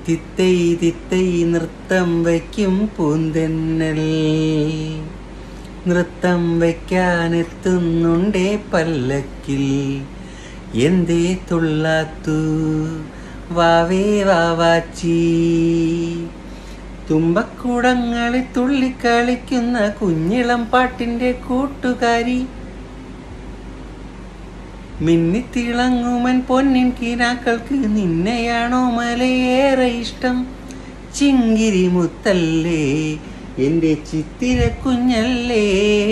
തിത്തൈ തിത്തൈ നൃത്തം വയ്ക്കും പൂന്തെന്നൽ, നൃത്തം വയ്ക്കാനെത്തുന്നുണ്ടേ പല്ലക്കിൽ. എന്തേ തുള്ളാത്തു വാവേ വാവാച്ചി, തുമ്പക്കുടങ്ങളിൽ തുള്ളിക്കളിക്കുന്ന കുഞ്ഞിളം പാട്ടിൻ്റെ കൂട്ടുകാരി. മിന്നിത്തിളങ്ങുമൻ പൊന്നിൻ കിനാക്കൾക്ക് നിന്നെയാണോ മലയേറെ ഇഷ്ടം? ചിങ്കിരി മുത്തല്ലേ എൻ്റെ ചിത്തിര കുഞ്ഞല്ലേ,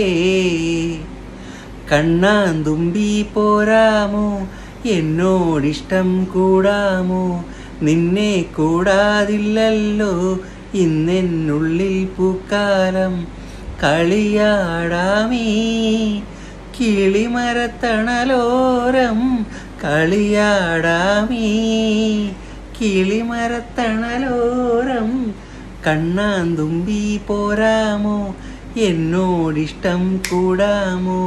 കണ്ണാന്തുമ്പി പോരാമോ എന്നോടിഷ്ടം കൂടാമോ? നിന്നെ കൂടാതില്ലല്ലോ ഇന്നെന്നുള്ളിൽ പൂക്കാലം. കളിയാടാമീ കിളിമരത്തണലോരം, കളിയാടാമീ കിളിമരത്തണലോരം. കണ്ണാന്തുമ്പി പോരാമോ എന്നോടിഷ്ടം കൂടാമോ?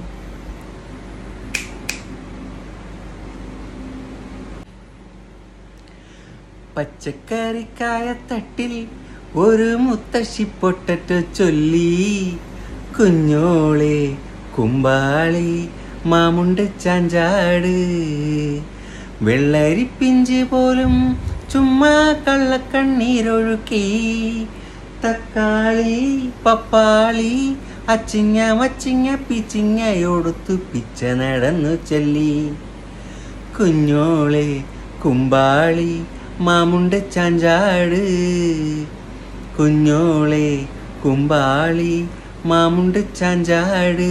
പച്ചക്കറിക്കായത്തട്ടിൽ ഒരു മുത്തശ്ശി പൊട്ടറ്റോ ചൊല്ലി, കുഞ്ഞോളെ കുമ്പാളി മാമുണ്ട് ചാഞ്ചാട്. വെള്ളരിപ്പിഞ്ച് പോലും ചുമ്മാ കള്ളക്കണ്ണീരൊഴുക്കി. തക്കാളി പപ്പാളി അച്ചിങ്ങ മച്ചിങ്ങ പിച്ചിങ്ങയോടുത്തു പിച്ച നടന്നു ചൊല്ലി. കുഞ്ഞോളെ കുമ്പാളി മാമുണ്ട് ചാഞ്ചാട്, കുഞ്ഞോളെ കുമ്പാളി മാമുണ്ട് ചാഞ്ചാട്.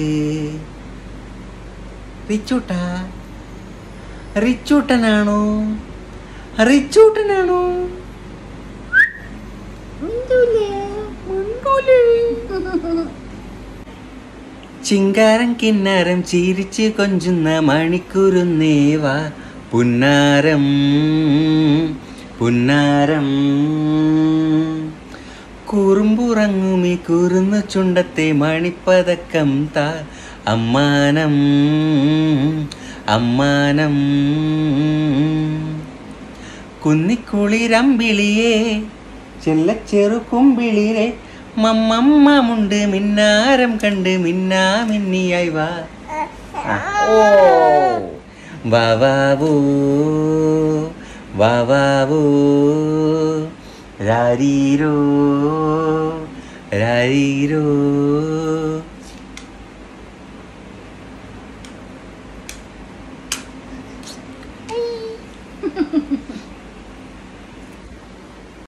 റിച്ചൂട്ടാ, റിച്ചൂട്ടനാണോ? റിച്ചൂട്ടനാണോ? ചിങ്കാരം കിന്നാരം ചിരിച്ച് കൊഞ്ചുന്ന മണിക്കുരുന്നേവാ പുന്നാരം പുന്നാരം. കുറുമ്പുറങ്ങുമി കുറുന്നു ചുണ്ടത്തെ മണിപ്പതക്കം താ അമ്മാനം അമ്മാനം. കുന്നിക്കുളിരമ്പിളിയെ ചെല്ലച്ചെറു കുമ്പിളിരെ, മമ്മമ്മമുണ്ട് മിന്നാരം കണ്ട് മിന്നാമിന്നിയായി വാ. വാവാവോ വാവാവോ രാരീരോ രാരീരോ.